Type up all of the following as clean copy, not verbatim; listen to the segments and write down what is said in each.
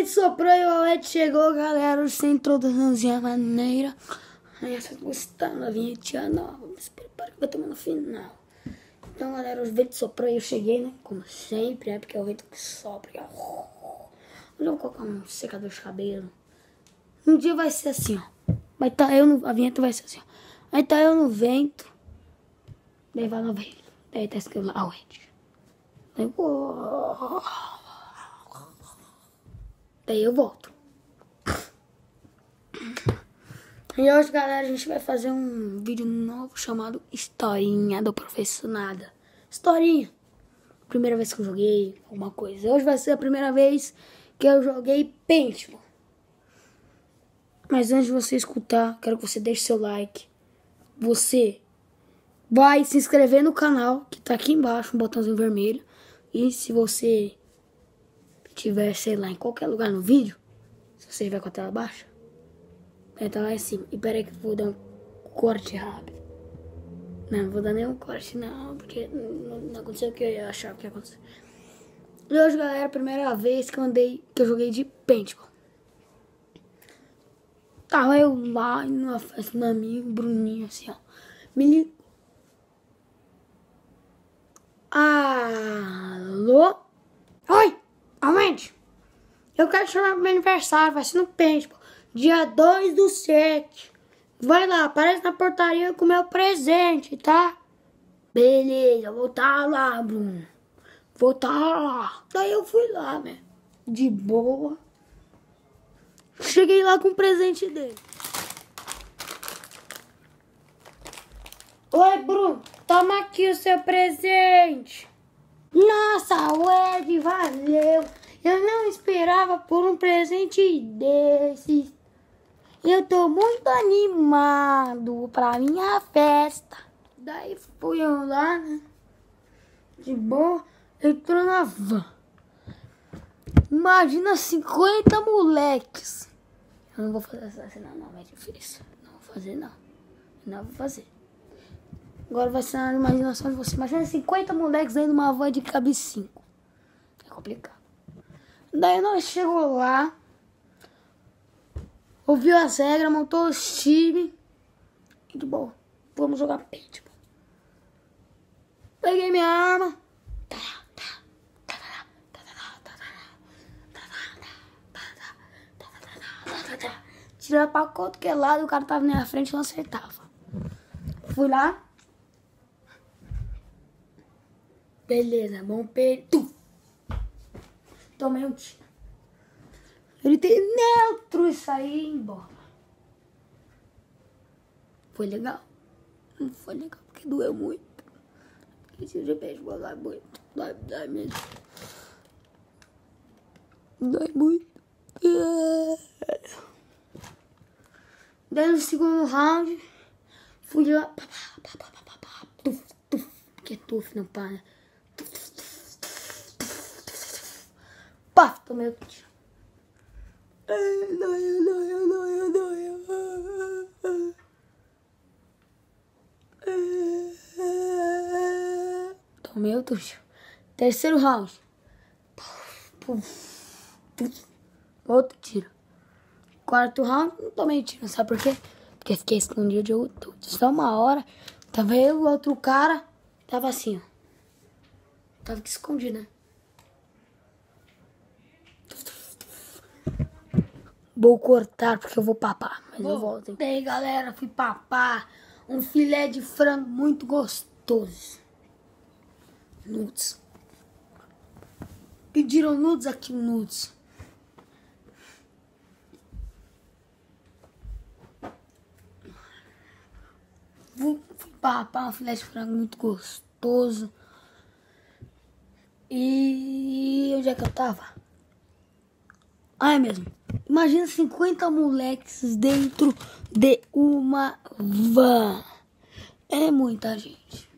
vento soprou e o Aurete chegou, galera. Sem introduçãozinha maneira. Aí vocês gostaram da vinhetinha nova. Se prepara que vai tomar no final. Então, galera, o vento soprou e eu cheguei, né? Como sempre, porque é o vento que sopra. Eu vou colocar um secador de cabelo. Um dia vai ser assim, ó. Vai tá eu no... A vinheta vai ser assim, ó. Vai tá eu no vento. Daí vai lá ver. Daí tá escrito lá, Aurete. Daí eu volto. E hoje, galera, a gente vai fazer um vídeo novo chamado Historinha do Professor Nada. Historinha. Primeira vez que eu joguei alguma coisa. Hoje vai ser a primeira vez que eu joguei Paintball. Mas antes de você escutar, quero que você deixe seu like. Você vai se inscrever no canal, que tá aqui embaixo, um botãozinho vermelho. E se você tiver, sei lá, em qualquer lugar no vídeo, se você estiver com a tela baixa, tá lá em cima. E peraí que eu vou dar um corte rápido. Não vou dar nenhum corte não, porque não aconteceu o que eu achava que ia acontecer. E hoje, galera, a primeira vez que eu joguei de Paintball. Tava eu lá numa festa do meu amigo, Bruninho, assim, ó. Me ligou. Alô? Oi, Aurete. Eu quero chamar pro meu aniversário, vai ser no Paintball. Dia 2/7. Vai lá, aparece na portaria com o meu presente, tá? Beleza, vou tá lá, Bruno. Vou tá lá. Daí eu fui lá, né? De boa. Cheguei lá com o presente dele. Oi, Bruno. Toma aqui o seu presente. Nossa, Ed, valeu. Eu não esperava por um presente desse. Eu tô muito animado pra minha festa. Daí fui eu lá, né? De boa, entrou na van. Imagina 50 moleques. Eu não vou fazer essa cena, não, é difícil. Não vou fazer, não. Não vou fazer. Agora vai ser a imaginação de você. Imagina 50 moleques dentro de uma van de cabe 5. É complicado. Daí nós chegou lá. Ouviu as regras, montou os times. E de boa, vamos jogar paintball. Peguei minha arma. Tirei pra qualquer lado, o cara tava na minha frente e não acertava. Fui lá. Beleza, bom peito. Tomei um tiro. Ele tem neutro e saí embora. Foi legal? Não foi legal, porque doeu muito. Esse de beisebol dói muito. Dói mesmo. Dói muito. Daí no segundo round, fui lá. Tuf, tuf. Que é tuf, não para. Paf, tomei outro tiro. Tomei outro tiro. Terceiro round. Outro tiro. Quarto round, não tomei tiro, sabe por quê? Porque fiquei escondido de só uma hora. Tava eu e o outro cara. Tava assim, ó. Tava aqui escondido, né? Vou cortar porque eu vou papar, mas eu volto. E aí, galera, fui papar um filé de frango muito gostoso. Nudes. Pediram nudes aqui, nudes. Fui papar um filé de frango muito gostoso. E onde é que eu tava? Ah, é mesmo. Imagina 50 moleques dentro de uma van. É muita gente.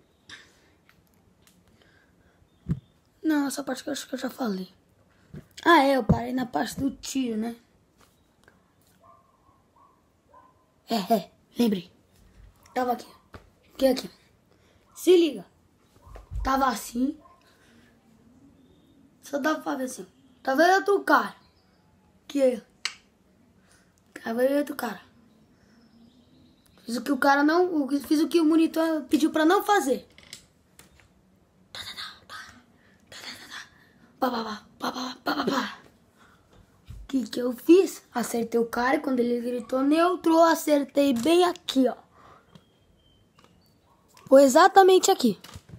Não, essa parte que eu acho que eu já falei. Ah, eu parei na parte do tiro, né? Lembrei. Tava aqui. Aqui. Se liga. Tava assim. Só dava pra ver assim. Tava outro cara. Que? Caveto, cara. Fiz o que o cara não... Fiz o que o monitor pediu pra não fazer. O que eu fiz? Acertei o cara e quando ele gritou neutro, eu acertei bem aqui, ó. Foi exatamente aqui.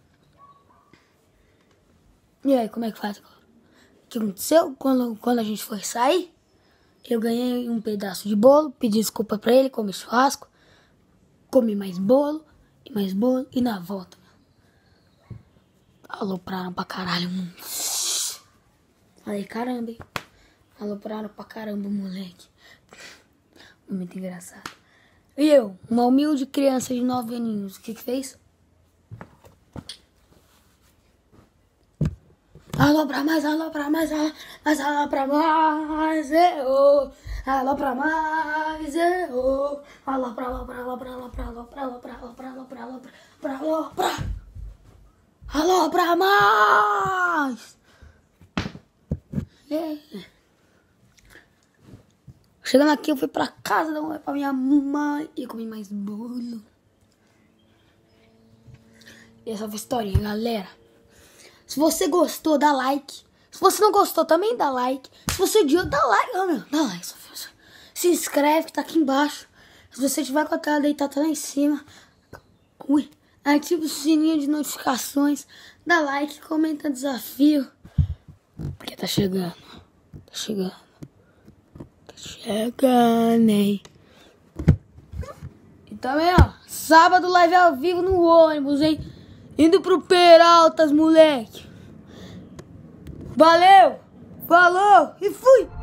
E aí, como é que faz agora? O que aconteceu? Quando a gente foi sair, eu ganhei um pedaço de bolo, pedi desculpa pra ele, comi churrasco, comi mais bolo e na volta, meu, alopraram pra caralho, mano. Falei, caramba, hein? Alopraram pra caramba, moleque. Muito engraçado. E eu, uma humilde criança de 9 aninhos, o que fez? Alopra mais, alopra mais, alopra mais, eu. Alopra mais, eu. Alopra, alopra, alopra, alopra, alopra, alopra, alopra, alopra, alopra, alopra. Alopra mais! Chegando aqui, eu fui pra casa pra minha mãe e comi mais bolo. E essa foi a historinha, galera. Se você gostou, dá like. Se você não gostou, também dá like. Se você odiou, dá like. Oh, meu, dá like. Se inscreve, que tá aqui embaixo. Se você tiver com a tela deitada, tá lá em cima. Ui. Ativa o sininho de notificações. Dá like, comenta desafio. Porque tá chegando. Tá chegando. Tá chegando, hein. E também, ó. Sábado, live ao vivo no ônibus, hein. Indo pro Peraltas, moleque. Valeu. Falou e fui.